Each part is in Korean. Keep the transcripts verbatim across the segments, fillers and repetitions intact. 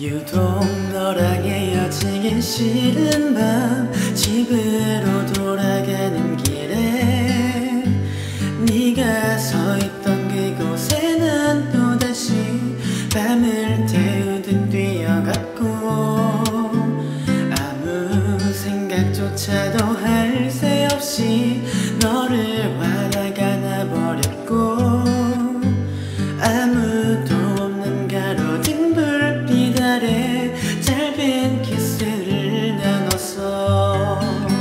유독 너랑 헤어지긴 싫은 밤 집으로 돌아가는 길에 네가 서 있던 그곳에 난 또다시 밤을 태우듯 뛰어갔고 아무 생각조차도 할 새 없이 너를 바라가 나버렸고 아무도 없는 가로등 불빛 아래 짧은 키스를 나눴어.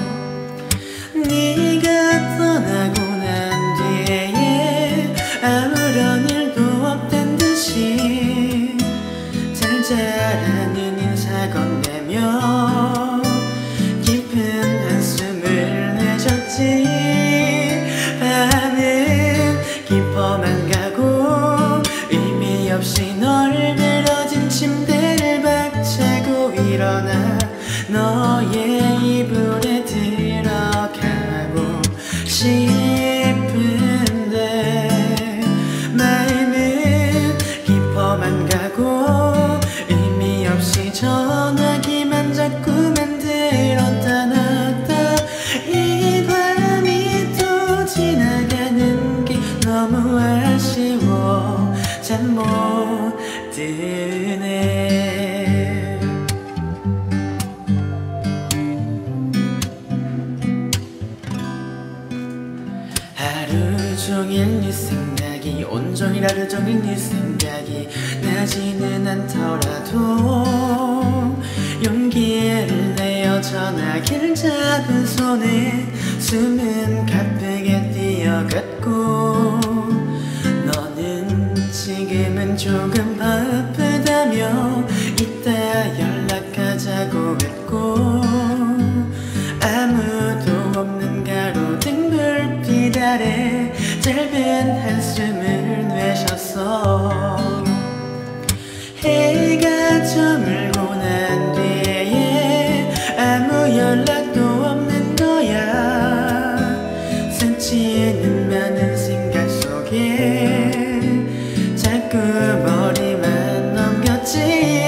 네가 떠나고 난 뒤에 아무런 일도 없던 듯이 잘 자라는 인사 건네며 깊은 한숨을 내줬지. 밤은 깊어만 가고 의미 없이 널 늘어진 침대를 박차고 일어나 너의 이불에 들어가고 싶은데 마음은 깊어만 가고 의미 없이 전화기만 자꾸만 들었다 놨다. 이 밤이 또 지나가는 게 너무 아쉬워 잠 못 드네. 하루 종일 네 생각이 온종일 하루 종일 네 생각이 나지는 않더라도 용기를 내어 전화기를 잡은 손에 숨은 가쁘게 뛰어갔고 너는 지금은 조금 바쁘다며 이따 연락하자고 했고 아무도 없는 가로등 불빛 아래 짧은 한숨을 내쉬었어. 해가 저물고 난 뒤에 아무 연락도 없는 거야. 스치는 많은 생각 속에 자꾸 머리만 넘겼지.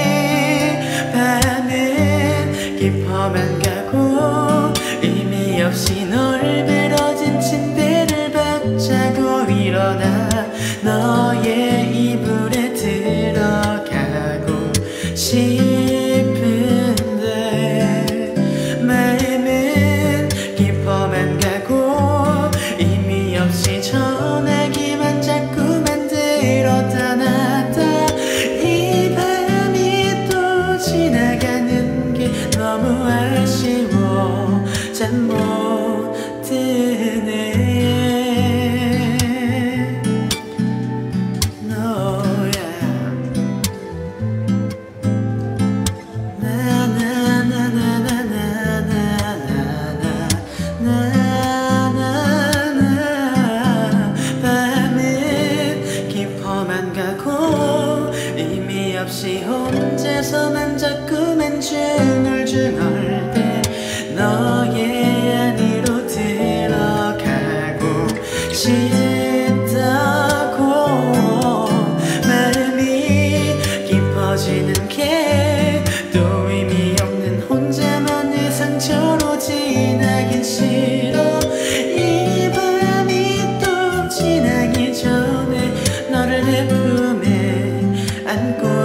밤은 깊어만 가고 의미 없이 널 늘어진 침대를 박차고 일어나 너의 이불에 들어가고 싶은데 마음은 깊어만 가고 의미 없이 전화기만 자꾸만 들었다 놨다. 이 밤이 또 지나가는 게 너무 아쉬워 잠 못 드네. 의미 없이 혼자서만 자꾸만 중얼중얼 대 너의 안으로 들어가고 싶다고. 마음이 깊어지는 게 또 의미 없는 혼자만의 상처로 지나긴 싫어. 이 밤이 또 지나기 전에 너를 내 품에 안고